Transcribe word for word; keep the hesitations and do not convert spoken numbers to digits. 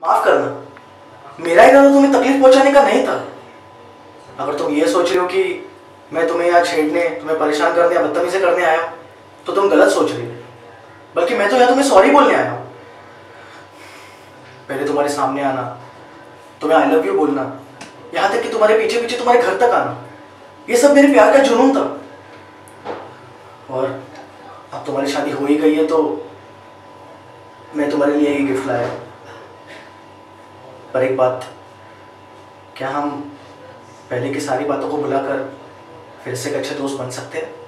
माफ करना, मेरा इरादा तुम्हें तकलीफ पहुंचाने का नहीं था। अगर तुम ये सोच रहे हो कि मैं तुम्हें यहाँ छेड़ने, तुम्हें परेशान करने या बदतमीजी करने आया हूँ तो तुम गलत सोच रही हो। बल्कि मैं तो यहाँ तुम्हें सॉरी बोलने आया हूँ। पहले तुम्हारे सामने आना, तुम्हें आई लव यू बोलना, यहाँ तक कि तुम्हारे पीछे पीछे तुम्हारे घर तक आना, ये सब मेरे प्यार का जुनून था। और अब तुम्हारी शादी हो ही गई है तो मैं तुम्हारे लिए ही गिफ्ट लाया। पर एक बात, क्या हम पहले की सारी बातों को भुलाकर फिर से एक अच्छे दोस्त बन सकते हैं?